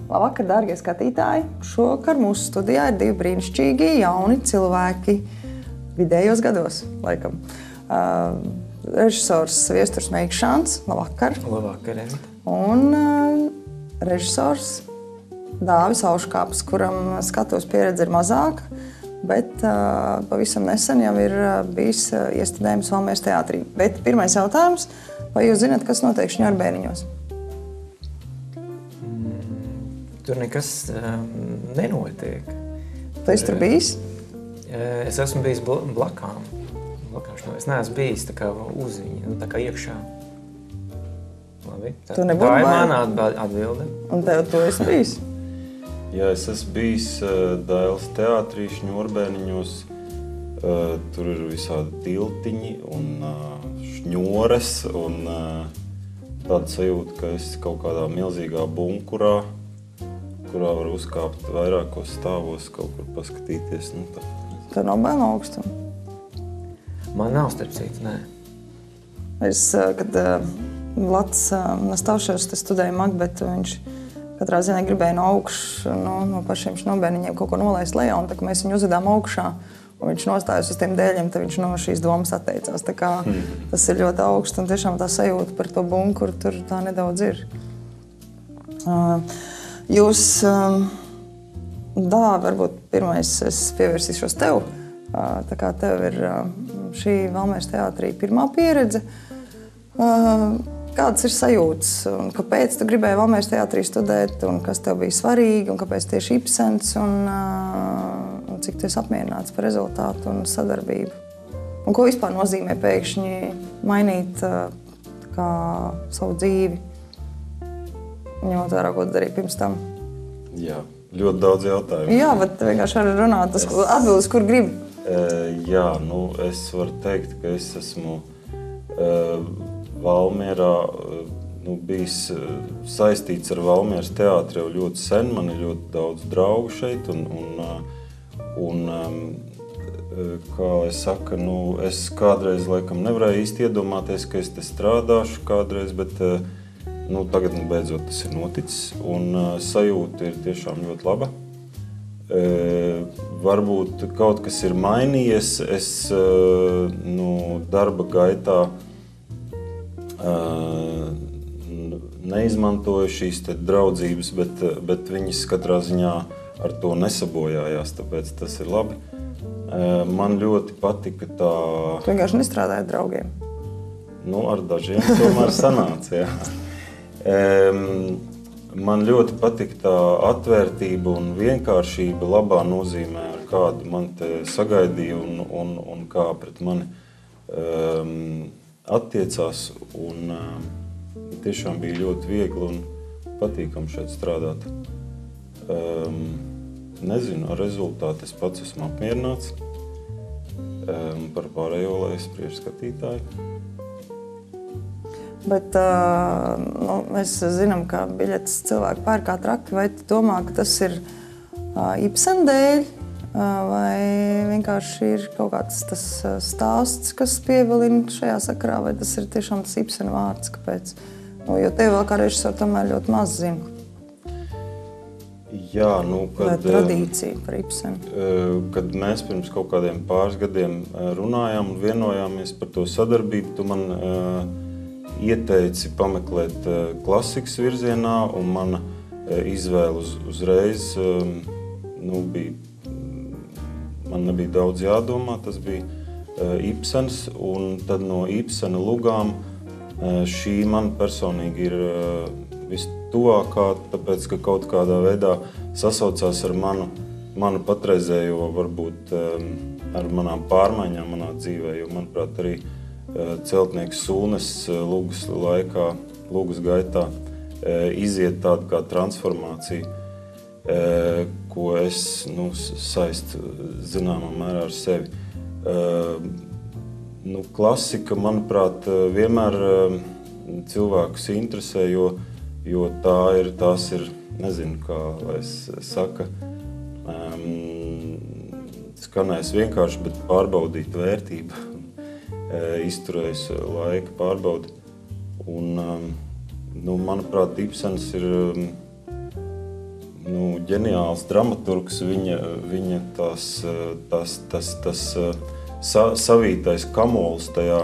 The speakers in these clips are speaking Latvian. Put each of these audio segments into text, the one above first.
Labvakar, dārgie skatītāji! Šovakar mūsu studijā ir divi brīnišķīgi jauni cilvēki, vidējos gados, laikam. Režisors Viesturs Meikšāns, labvakar! Labvakar, Evita! Un režisors Dāvis Auškāps, kuram skatuves pieredze ir mazāka, bet pavisam nesen jau ir bijis iestudējums Valmieras teātrī. Bet pirmais jautājums, vai jūs zināt, kas notiek Šņurbēniņos? Tur nekas nenotiek. Tu esi tur bijis? Es esmu bijis blakām. Es neesmu bijis tā kā uz viņu, tā kā iekšā. Labi, tā ir mana atbilde. Un tev tu esi bijis? Jā, es esmu bijis Dailes teātrī Šņurbēniņos. Tur ir visādi tiltiņi un šņores un tāda sajūta, ka es kaut kādā milzīgā bunkurā, kurā var uzkāpt vairākos stāvos, kaut kur paskatīties. Tev nav bail no augstuma? Man nav starp citu, nē. Es, kad Vlads Nastāvševs studēja Makbetu, viņš katrā ziņā gribēja no augšas, no pašiem Šņurbēniņiem kaut ko nolaist lejā, un tā, ka mēs viņu uzvedām augšā, un viņš nostājās uz tiem dēļiem, tad viņš no šīs domas atteicās. Tā kā tas ir ļoti augsts, un tiešām tā sajūta par to bunkuru tur tā nedaudz ir. Jūs, varbūt pirmais es pievērsīšos tev, tā kā tev ir šī Valmieras teātrī pirmā pieredze. Kādas ir sajūtas un kāpēc tu gribēji Valmieras teātrī studēt un kas tev bija svarīgi un kāpēc tieši Ibsens un cik tu esi apmierināts par rezultātu un sadarbību? Un ko vispār nozīmē pēkšņi mainīt kā savu dzīvi? Ņemot vērā, ko tu darīji pirms tam? Jā, ļoti daudz jautājumu. Jā, bet vienkārši var runāt, atbildes, kur gribi. Jā, es varu teikt, ka es esmu Valmierā bijis saistīts ar Valmieras teātri jau ļoti sen. Man ir ļoti daudz draugu šeit un kā lai saka, es kādreiz laikam nevarēju īsti iedomāties, ka es te strādāšu kādreiz, bet tagad beidzot tas ir noticis, un sajūta ir tiešām ļoti laba. Varbūt kaut kas ir mainījies. Es darba gaitā neizmantoju šīs te draudzības, bet viņas katrā ziņā ar to nesabojājās, tāpēc tas ir labi. Man ļoti patika tā... Tu vienkārši nestrādāji ar draugiem? Ar dažiem tomēr sanāca, jā. Man ļoti patika tā atvērtība un vienkāršība labā nozīmē, ar kādu man te sagaidīja un kā pret mani attiecās. Un tiešām bija ļoti viegli un patīkami šeit strādāt. Nezinu, ar rezultātu es pats esmu apmierināts. Par pārējo, lai es spriež skatītāji. Bet mēs zinām, ka biļetes cilvēki pērk kā traki. Vai tu domā, ka tas ir Ibsena dēļ? Vai vienkārši ir kaut kāds tas stāsts, kas pievilina šajā sakarā? Vai tas ir tiešām tas Ibsena vārds? Kāpēc? Jo tev vēl kā režisoru tomēr ļoti maz zinu. Jā, vai tradīcija par Ibsenu? Kad mēs pirms kaut kādiem pāris gadiem runājām un vienojāmies par to sadarbību, tu man ieteici pameklēt klasikas virzienā, un mana izvēle uzreiz bija, man nebija daudz jādomā, tas bija Ibsens, un tad no Ibsena lugām šī man personīgi ir vistuvākā, tāpēc, ka kaut kādā veidā sasaucās ar manu patreizējo, varbūt ar manām pārmaiņām manā dzīvē, jo, manuprāt, arī Celtnieks Sūnes lugas gaitā iziet tāda kā transformācija, ko es saistu zināmā mērā ar sevi. Klasika, manuprāt, vienmēr cilvēkus interesē, jo tās ir, nezinu, kā lai es saka, skanēs vienkārši, bet pārbaudīt vērtību. Izturējis laika pārbaudi. Un, manuprāt, Ibsens ir ģeniāls dramaturgs, viņa tas savītais kamols tajā,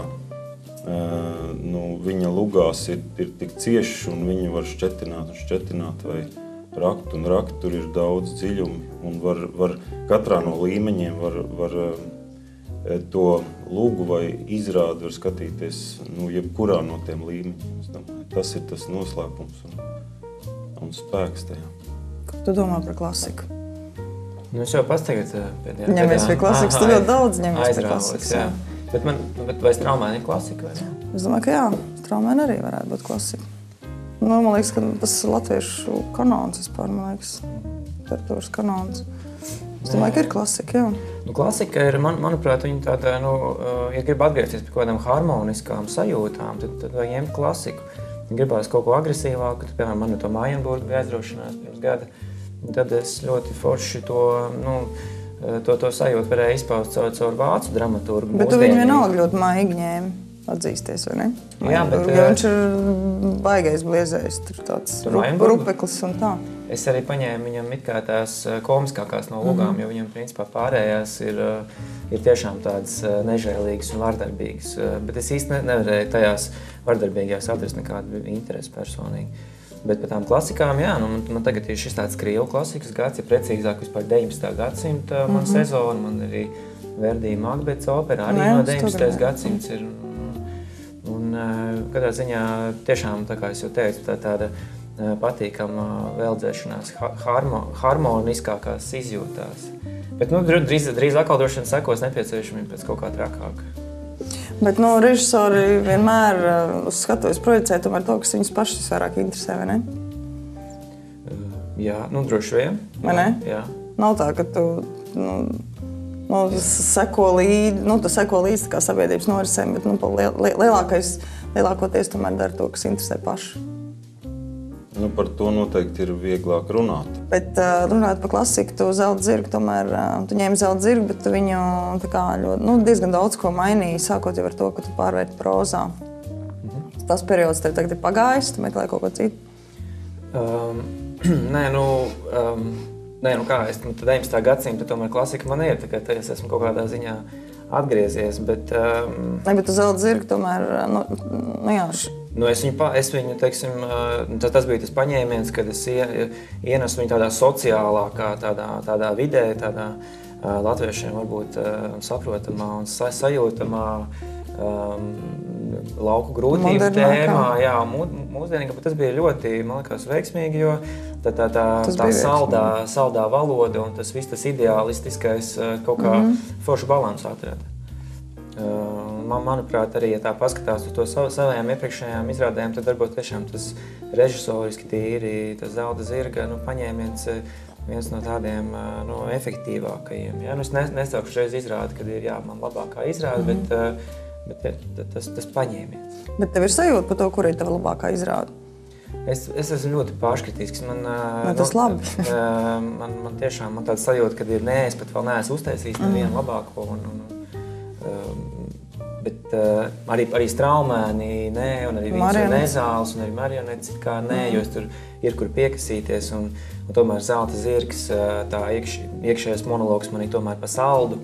viņa lugās ir tik ciešs, un viņi var šķetināt vai rakt, tur ir daudz dziļumi, un var katrā no līmeņiem var to lugu vai izrādi var skatīties, jebkurā no tiem līmeņiem. Tas ir tas noslēpums un spēks tajā. Ko tu domā par klasiku? Es jau pastāgāt pēdējā gadā. Ņemies pie klasikas, tu ļoti daudz ņemies pie klasikas. Jā. Bet vai Straumēna ir klasika? Vai? Es domāju, ka jā, Straumēna arī varētu būt klasika. Man liekas, ka tas ir latviešu kanons vispār, literatūras kanons. Es domāju, ka ir klasika, jā. Klasika ir, manuprāt, viņa tāda, ja grib atgriezties pie kaut kādām harmoniskām sajūtām, tad vajag ņemt klasiku. Ja gribās kaut ko agresīvāku, tad, piemēram, man to Mājenburgu bija aizraušanās pirms gada, tad es ļoti forši to sajūtu varēju izpaust caur vācu dramaturgu. Bet tu viņu vienalga ļoti maigi ņēmi, atzīsties, vai ne? Jā, bet... Viņš ir baigais bliezējs, tur tāds rupeklis un tā. Es arī paņēmu viņam it kā tās komiskākās no lugām, jo viņam principā pārējās ir tiešām tādas nežēlīgas un vardarbīgas. Bet es īsti nevarēju tajās vardarbīgajās atrast nekādu interesi personīgi. Bet par tām klasikām, jā, man tagad ir šis tāds krievu klasikas gads, ja precīzāk vispār 19. gadsimta man sezona, man arī Verdi Makbets opera, arī no 19. gadsimts ir. Un kādā ziņā tiešām, tā kā es jau teicu, tāda patīkama veldzēšanās harmoniskākās izjūtās. Bet drīz atkal droši vien sekos nepieciešamība pēc kaut kā trakāka. Bet režisori vienmēr uz skatuves projicē tomēr to, kas viņus pašas vairāk interesē, vai ne? Jā, droši vien. Vai ne? Jā. Nav tā, ka tu seko līdzi kā sabiedrības norisēm, bet lielākoties tomēr dara to, kas interesē pašu. Par to noteikti ir vieglāk runāt. Bet runājot par klasiku, tu zelta zirgu tomēr, tu ņēmi zelta zirgu, bet tu viņu tā kā ļoti, diezgan daudz ko mainīji, sākot jau ar to, ka tu pārvērti prozā. Tas periods tev tagad ir pagājis, tu meklē kaut ko citu? Kā es 19. gadsimta tomēr klasika man ir, tā kā es esmu kaut kādā ziņā atgriezies, bet... Bet tu zelta zirgu tomēr, jā. Es viņu, teiksim, tas bija tas paņēmiens, kad es ienesu viņu tādā sociālākā, tādā vidē, tādā latviešiem varbūt saprotamā un sajūtamā lauku grūtību tēmā, jā, mūsdienīga, bet tas bija ļoti, man liekas, veiksmīgi, jo tā saldā valoda un tas viss tas ideālistiskais kaut kā foršu balansu atrada. Manuprāt, arī, ja tā paskatās uz to savajām iepriekšējām izrādēm, tad varbūt tiešām tas režisoriski tīri, tas zelta zirga paņēmiens viens no tādiem efektīvākajiem. Ja? Es nesaukšu reiz izrādi, kad ir man labākā izrāde, bet tas paņēmiens. Bet tev ir sajūta par to, kur ir tava labākā izrāde? Es esmu ļoti pārškritisks. Tas labi. Man tiešām tāda sajūta, kad ir es pat vēl neesmu uztaisījis nevienu labāko. Bet arī Straumēni un arī Vince Nezāles un arī Marionetes kā jo es tur ir kur piekasīties un tomēr zelta zirgs, tā iekšējais monologs manī tomēr pa saldu.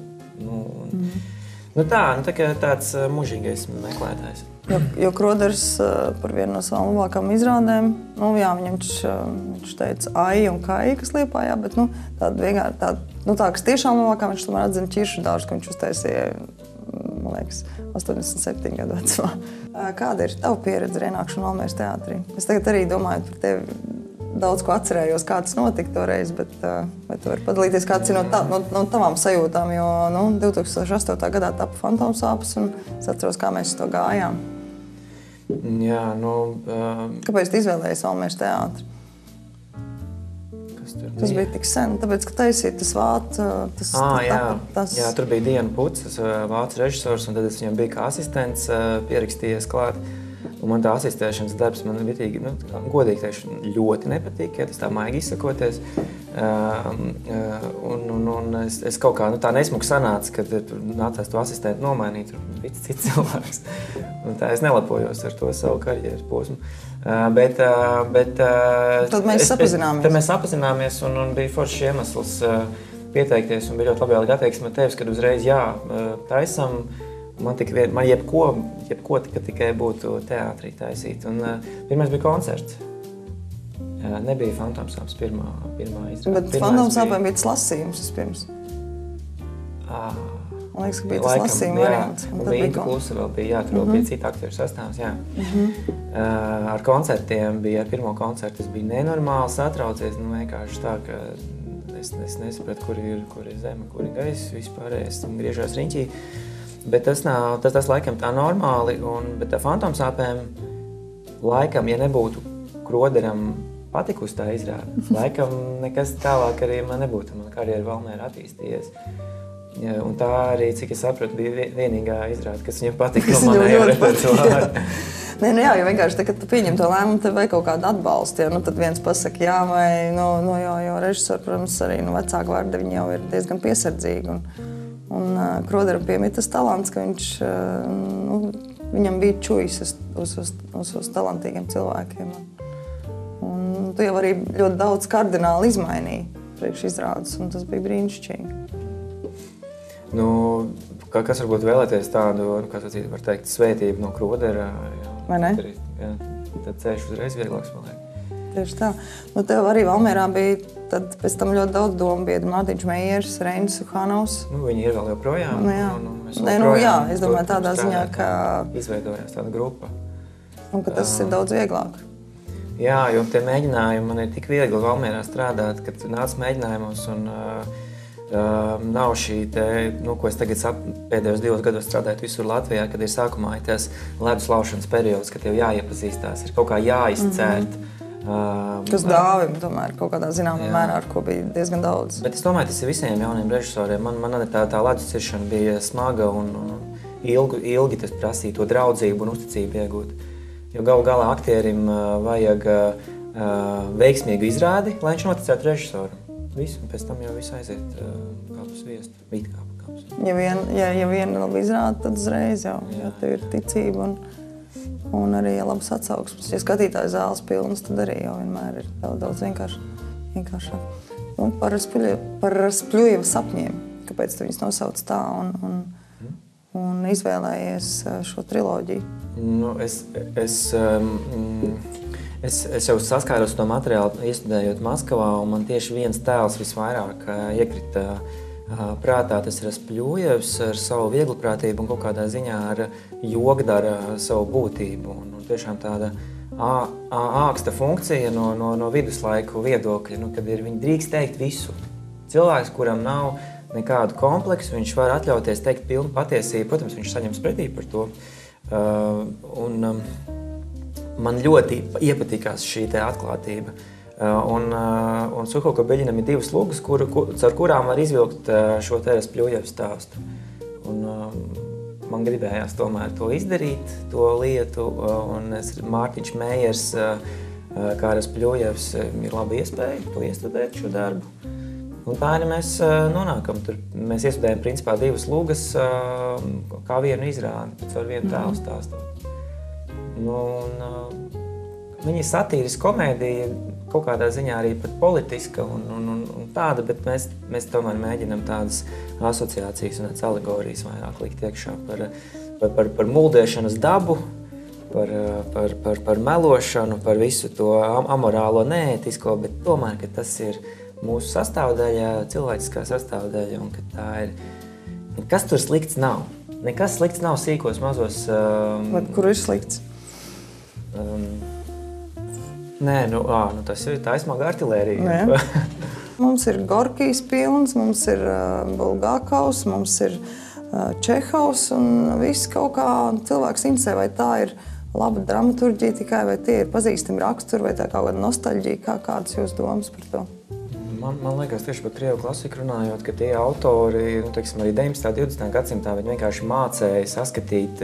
Tāds mužīgais meklētājs. Jo Kroders par vienu no savām labākām izrādēm, viņš teica ai un kai, kas Liepājā, bet kas tiešām labākā, viņš tomēr atzina Ķiršu dārzu, ka viņš uztaisīja, man liekas, 87 gadu vecumā. Kāda ir tava pieredze ar ienākšanu Valmieras teātrī? Es tagad arī domāju par tevi, daudz ko atcerējos, kā tas notika toreiz, bet vai tu vari padalīties, kāds ir no tavām sajūtām, jo 2008. gadā tapa Fantomsāpes un es atceros, kā mēs to gājām. Jā, Kāpēc tu izvēlējies Valmieras teātri? Tas bija tik sen, tāpēc, ka taisīja tas vācu... Jā, tur bija Diana Puts, vācu režisors, un tad es viņam biju kā asistents pierakstījies klāt. Un man tā asistēšanas darbs man vitīgi, godīgi teikšu, ļoti nepatīk, ja tas tā maigi izsakoties. Un es kaut kā tā nesmuki sanāca, kad tur nācās to asistentu nomainīt, tur bija cits cilvēks. Un tā es nelapojos ar to savu karjeras posmu. Tad mēs sapazināmies. Tad mēs sapazināmies un bija foršs iemesls pieteikties un bija ļoti labvēlīgi attieksme no tevis, kad uzreiz taisam. Man jebko tikai būtu teātrī taisīt. Un pirmais bija koncerts. Nebija Fantomsāpes pirmā izrāde. Bet Fantomsāpēm bija tas lasījums vispirms. Man liekas, ka bija tas lasījuma variants. Un bija Inta Klusa vēl bija, tur bija cita aktieru sastāvs, Ar koncertiem bija, ar pirmo koncertu es biju nenormāli satraucies, vienkārši tā, ka es nesapratu, kur ir zeme, kur ir gaisa, vispārējais, griežos riņķī. Bet tas laikam tā normāli, bet Fantomsāpēm laikam, ja nebūtu Kroderam patikusi tā izrāde, laikam nekas tālāk arī man nebūtu, man karjera Valmērā attīstījies. Un tā arī, cik es sapratu, bija vienīgā izrāde, kas viņam patika no manējā repertuāra. Nē, jo vienkārši, kad tu pieņem to lēmumu, tev vajag kaut kādu atbalstu. Tad viens pasaka jā, vai jo režisori, protams, arī vecāku vārdi, viņi jau ir diezgan piesardzīgi. Un Kroderam piemīt tas talants, ka viņam bija čujs uz talantīgiem cilvēkiem. Un tu jau arī ļoti daudz kardināli izmainīji priekš izrādes, un tas bija brīnišķīgi. Kas varbūt vēlēties tādu, var teikt, svētību no Krodera, vai ne? Tad ceļš uzreiz vieglāks, man liek. Tieši tā. Tev arī Valmierā bija tad pēc tam ļoti daudz domu biedru. Mārtiņš Meijers, Reinis Uhanovs. Viņi ir vēl joprojām. Es domāju tādā ziņā, ka izveidojās tāda grupa. Un ka tas ir daudz vieglāk. Jā, jo tie mēģinājumi man ir tik viegli Valmierā strādāt, kad nāc mēģinājumos un nav šī te, ko es tagad pēdējos 2 gados strādāju visur Latvijā, kad ir sākumā tas ledus laušanas periods, kad tev jāiepazīstās, ir kaut kā jāizcērt. Tas dāvim tomēr kaut kādā zināmā mērā, ar ko bija diezgan daudz. Bet es domāju, tas ir visiem jauniem režisoriem. Man tā ledus ciršana bija smaga un ilgi tas prasīja to draudzību un uzticību iegūt. Jo galu galā aktierim vajag veiksmīgu izrādi, lai viņš noticētu režisoram. Visu, un pēc tam jau viss aiziet kā pa sviestu, it kā pa sviestu. Ja vien labi izrāda, tad uzreiz jau, ja tev ir ticība un arī labas atsauksmes. Ja skatītāju zāles pilnas, tad arī jau vienmēr ir daudz vienkāršāk. Un par Raspļujeva sapņiem, kāpēc tu viņus nosauc tā un izvēlējies šo triloģiju? Es jau saskāros to materiālu, iestudējot Maskavā, un man tieši viens tēls visvairāk iekrita prātā. Tas ir Raspļujevs ar savu viegliprātību un kaut kādā ziņā ar jogdara savu būtību. Un tiešām tāda āksta funkcija no viduslaiku viedokļa, kad viņi drīkst teikt visu. Cilvēks, kuram nav nekādu kompleksu, viņš var atļauties teikt pilnu patiesību. Protams, viņš saņems pretī par to. Man ļoti iepatikās šī te atklātība. Un Suhovka Beļinam ir 2 lūgas, caur kurām var izvilkt šo te Raspļujeva stāstu. Man gribējās tomēr to izdarīt, to lietu, un Mārtiņš Meijers, kā Raspļujevs, ir laba iespēja to iestudēt šo darbu. Un tā arī mēs nonākam tur. Mēs iestudējam principā 2 lūgas kā vienu izrādi, caur vienu tēlu stāstot. Viņa ir satīriska komēdija, kaut kādā ziņā arī pat politiska un tāda, bet mēs tomēr mēģinam tādas asociācijas un alegorijas vairāk likt iekšā par muldēšanas dabu, par melošanu, par visu to amorālo, neētisko, bet tomēr, ka tas ir mūsu sastāvdaļa, cilvēciskā sastāvdaļa, un ka tā ir... Kas tur slikts nav? Nekas slikts nav sīkos, mazos... Kur ir slikts? Tas ir tā smaga artilērija. Mums ir Gorkijs pilns, mums ir Bulgākaus, mums ir Čehovs un viss kaut kā cilvēks interesē, vai tā ir laba dramaturģija tikai, vai tie ir pazīstami raksturi, vai tā kaut kāda nostalģija, kādas jūs domas par to? Man liekas, tieši par krievu klasiku runājot, ka tie autori, arī 19. 20. gadsimtā, viņi vienkārši mācēja saskatīt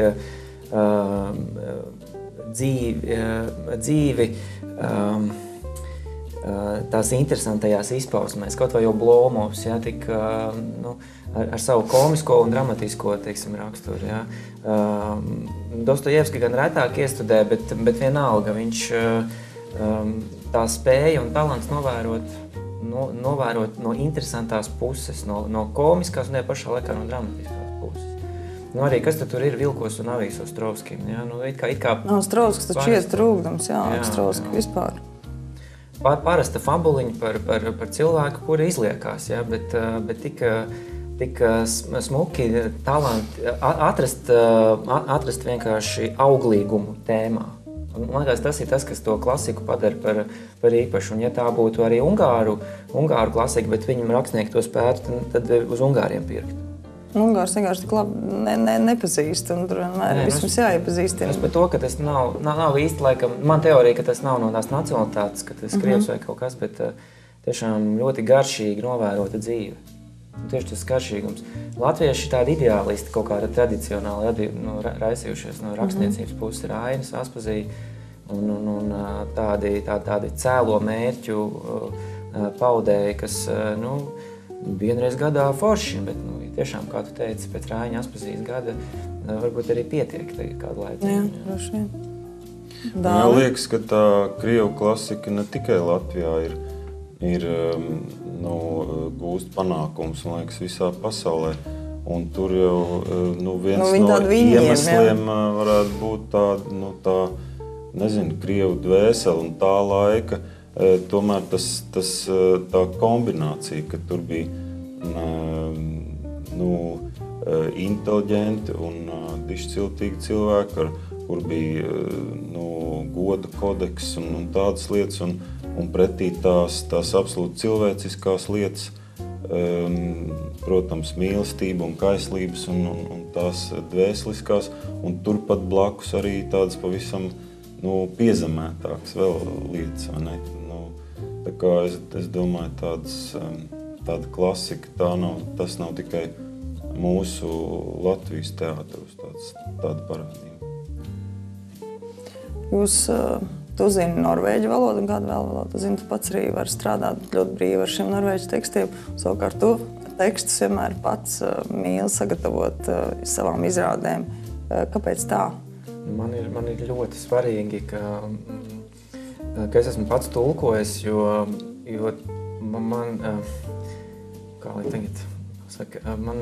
dzīvi tās interesantajās izpausmēs, kaut vai jau Blomovs, ja, tik ar savu komisko un dramatisko, teiksim, raksturu. Ja. Dostojevski gan retāk iestudē, bet vienalga viņš tā spēja un talants novērot no interesantās puses, no komiskās un pašā laikā no dramatiskās puses. Arī kas tur ir Vilkos un avīs Ostrovskim. Ja? It kā Ostrovskis taču iet trūkdams, Ostrovski vispār. Parasta fabuliņa par cilvēku, kuri izliekās, ja? bet tik smuki talanti atrast vienkārši auglīgumu tēmā. Man liekas, tas ir tas, kas to klasiku padara par īpašu. Un ja tā būtu arī ungāru klasika, bet viņam rakstnieki to spētu, tad uz ungāriem pirkt. Ungārs vienkārši tik labi nepazīst, un tur vienmēr vismaz jāiepazīstina. Es par to, ka tas nav īsti laikam, man teorija, ka tas nav no tās nacionalitātes, ka tas krievs vai kaut kas, bet tiešām ļoti garšīgi novērota dzīve. Un tieši tas garšīgums. Latvieši ir tādi ideālisti, kaut kāda tradicionāli raisījušies no rakstniecības puses, ir Ainis, Aspazija un tādi cēlo mērķu paudēji, kas, vienreiz gadā forši, bet, tiešām, kā tu teici, pēc Rāņa Aspazijas gada varbūt arī pietiek kādu laiku. Jā, droši vien. Man liekas, ka tā krievu klasika ne tikai Latvijā ir gūst panākums, man liekas, visā pasaulē. Un tur jau viens no iemesliem varētu būt tā, nezinu, krievu dvēsele un tā laika. Tomēr tā kombinācija, ka tur bija inteliģenti un dišciltīgi cilvēki, kur bija goda kodeks un tādas lietas, un pretī tās absolūti cilvēciskās lietas, protams, mīlestība un kaislības un tās dvēseliskās, un turpat blakus arī tādas pavisam piezemētākas vēl lietas, vai ne? Tā kā es domāju, tāda klasika, tas nav tikai mūsu Latvijas teātros tāda parādība. Tu zini norvēģu valodu un kādu vēl valodu. Tu zini, tu pats arī vari strādāt ļoti brīvi ar šiem norvēģu tekstiem. Savukārt tu tekstus vienmēr pats mīli sagatavot savām izrādēm. Kāpēc tā? Man ir ļoti svarīgi, ka es esmu pats tulkojis, jo man, kā lai tagad saka,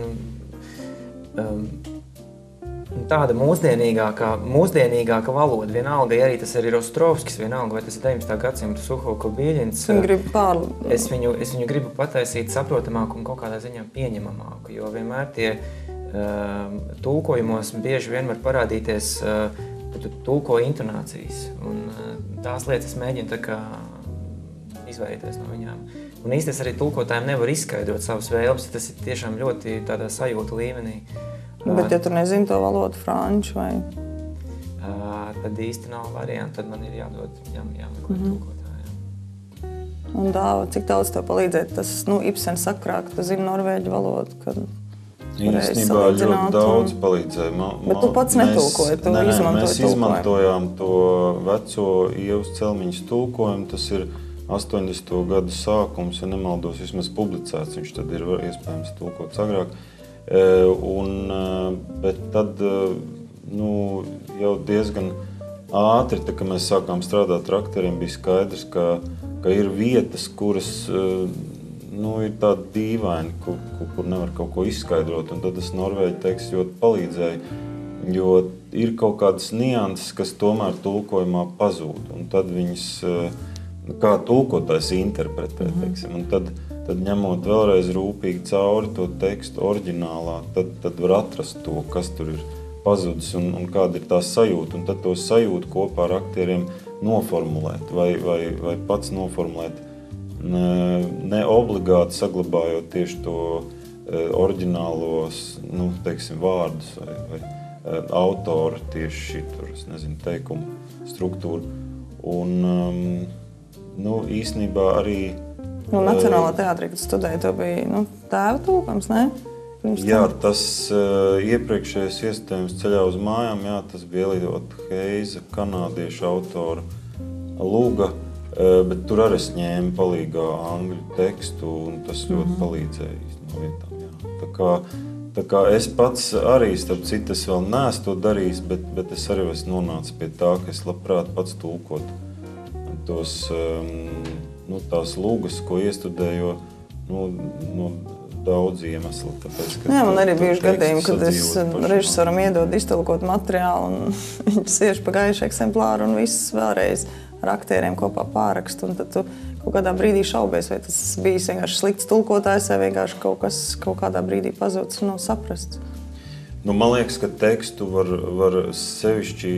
tāda mūsdienīgāka valoda, vienalga, ja arī tas ir Ostrovskis, vienalga, vai tas ir 19. gadsimta Suhovko Biļins. Es viņu gribu pataisīt saprotamāku un kaut kādā ziņā pieņemamāku, jo vienmēr tie tulkojumos bieži vien var parādīties tulko intonācijas, un tās lietas mēģinu tā kā izvairīties no viņām. Un īsti es arī tulkotājiem nevaru izskaidrot savas vēlmes, tas ir tiešām ļoti tādā sajūta līmenī. Bet ja tu nezini to valodu franču vai? Tad īsti nav variantu, tad man ir jāmeklē tulkotājiem. Un cik daudz tev palīdzēt? Tas, Ibsen sakrā, ka tu zini norvēģu valodu, kad īstenībā ļoti daudz palīdzēja. Bet tu pats netulkoji, tu izmantoji tulkojumu. Mēs izmantojām to veco Ievas Celmiņas tulkojumu, tas ir 80. gadu sākums, ja nemaldos, vismaz publicēts, viņš tad ir iespējams tulkots agrāk. Bet tad jau diezgan ātri, kad mēs sākām strādāt ar aktieriem, bija skaidrs, ka ir vietas, kuras ir tādi dīvaini, kur nevar kaut ko izskaidrot, un tad tas norvēģi teksts ļoti palīdzēja, jo ir kaut kādas nianses, kas tomēr tulkojumā pazūd, un tad viņas, kā tulkotājs interpretē, teiksim, un tad ņemot vēlreiz rūpīgi cauri to tekstu oriģinālā, tad var atrast to, kas tur ir pazudis un kāda ir tā sajūta, un tad to sajūtu kopā ar aktieriem noformulēt vai pats noformulēt, ne obligāti saglabājot tieši to oriģinālos, teiksim, vārdus vai autora tieši šitur, es nezinu, teikumu struktūru. Un, īstenībā arī Nacionālā teātrī, kad studēji, tev bija tēva tulkojums, ne? Jā, tas iepriekšējais iestādījums Ceļā uz mājām, jā, tas bija Eliota Heiza, kanādiešu autora Lūga. Bet tur arī es ņēmu palīgā angļu tekstu, un tas ļoti palīdzēja no vietām. Jā. Tā kā es pats arī, starp citu, es vēl neesmu to darījis, bet es arī esmu nonācis pie tā, ka es labprāt pats tulkotu tās lūgas, ko iestudēju, daudz iemeslu. Tāpēc, jā, man arī bijuši gadījumi, kad es režisoram iedodu iztulkot materiālu, un viņš siež pa gaišu eksemplāru, un viss vēlreiz ar aktieriem kopā pārakstu. Un tad tu kaut kādā brīdī šaubies, vai tas bijis vienkārši slikts tulkotājs, vai vienkārši kaut kas kaut kādā brīdī pazūds un nav saprasts. Man liekas, ka tekstu var sevišķi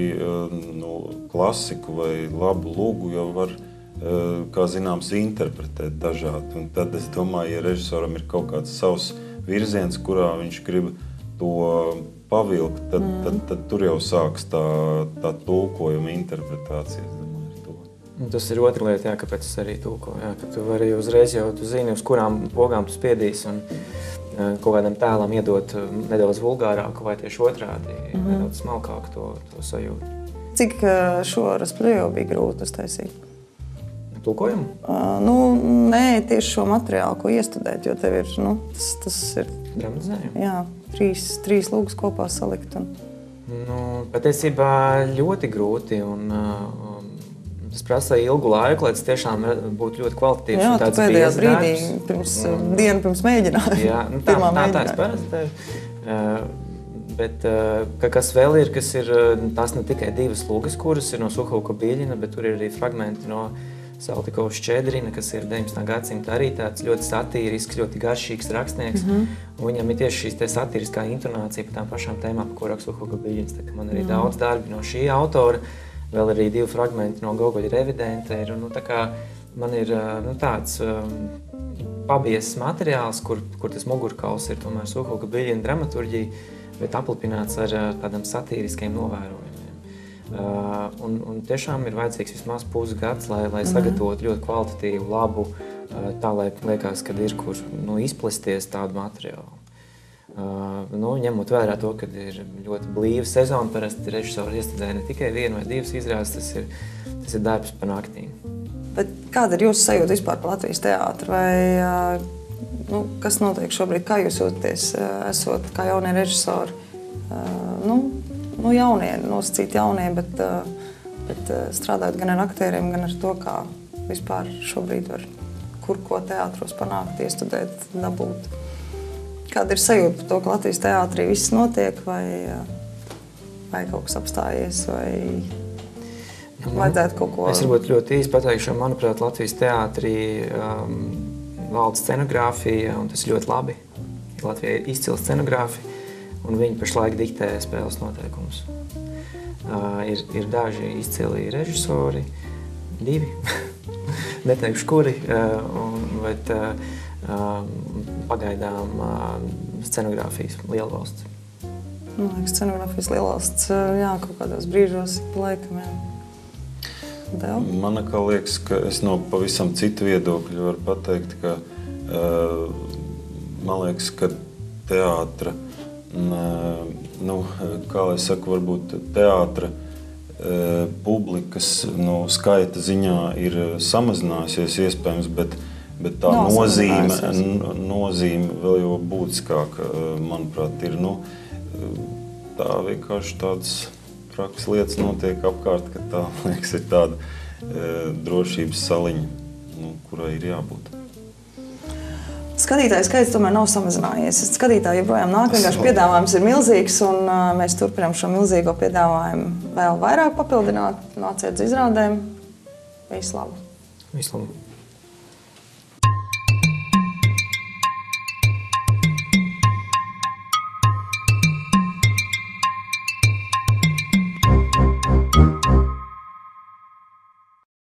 klasiku vai labu lūgu jau var, kā zināms, interpretēt dažādi. Un tad es domāju, ja režisoram ir kaut kāds savs virziens, kurā viņš grib to pavilkt, tad tur jau sāks tā tulkojuma interpretācija. Tas ir otra lieta, kāpēc es arī tulkoju. Jā, ka tu vari uzreiz jau, tu zini, uz kurām pogām tu spiedīsi un kaut kādam tēlam iedot nedaudz vulgārāku vai tieši otrādi, nedaudz smalkāku to sajūtu. Cik šo Raspuļovu bija grūti uztaisīt? Tulkojumu? Nē, tieši šo materiālu, ko iestudēt, jo tev ir, tas ir... Dramatizējumu? Jā, trīs lūgas kopā salikt. Patiesībā ļoti grūti un tas prasa ilgu laiku, lai tas tiešām būtu ļoti kvalitatīvs. Jā, tu pēdējā brīdī, dienu pirms mēģinājuma. Jā, tā es parasti. Bet kas vēl ir, tās ne tikai divas lūgas, kuras ir no Suhovka Biļina, bet tur ir arī fragmenti no Saltikova Šķedrina, kas ir 19. gadsimta arī tāds ļoti satīrisks, ļoti garšīgs rakstnieks. Un viņam ir tieši šīs satīriskā intonācija par tām pašām tēmām, par ko raksta Suhovka Biļins. Man arī daudz darbi no šī autora. Vēl arī 2 fragmenti no Gogoļa Revidenta ir. Man ir tāds pabiezs materiāls, kur tas mugurkauls ir tomēr Suhovka Biļina dramaturģija, bet aplipināts ar tādām satīriskiem novērojumiem. Un tiešām ir vajadzīgs vismaz pusgads, lai sagatavotu ļoti kvalitatīvu, labu, tā lai liekas, kad ir kur izplesties tādu materiālu. Ņemot vērā to, ka ir ļoti blīva sezona, parasti režisori iestudē ne tikai 1 vai 2 izrādes, tas ir darbs pa naktīm. Bet kāda ir jūsu sajūta vispār par Latvijas teātru? Vai kas notiek šobrīd? Kā jūs jūtaties, esot kā jaunie režisori? Jaunie, nosacīti jaunie, bet strādājot gan ar aktieriem, gan ar to, kā vispār šobrīd var ko teātros panākt, iestudēt, dabūt. Kāda ir sajūta par to, ka Latvijas teātrī viss notiek, vai kaut kas apstājies, vai vajadzētu kaut ko... Es varbūt ļoti īsti pateikšu, manuprāt, Latvijas teātrī valda scenogrāfija, un tas ļoti labi. Latvijā ir izcila scenogrāfija, un viņi pašlaik diktē spēles noteikumus. Ir daži izcili režisori, 2, neteikšu kuri, bet pagaidām scenogrāfijas lielvalsts. Man liekas, scenogrāfijas lielvalsts, jā, kaut kādos brīžos pa laikam, jā. Man liekas, ka es no pavisam citu viedokļu varu pateikt, ka man liekas, ka teātra, kā lai saku, varbūt teātra publikas skaita ziņā ir samazinājusies iespējams, bet tā nozīme vēl jau būtiskāk, manuprāt, ir. Tā vienkārši tādas prakses lietas notiek apkārt, ka tā, liekas, ir tāda drošības saliņa, kurai ir jābūt. Skatītāju skaits tomēr nav samazinājies. Skatītāji joprojām nāk, vienkārši piedāvājums ir milzīgs, un mēs turpinām šo milzīgo piedāvājumu vēl vairāk papildināt, nāciet uz izrādēm. Visu labu! Visu labu!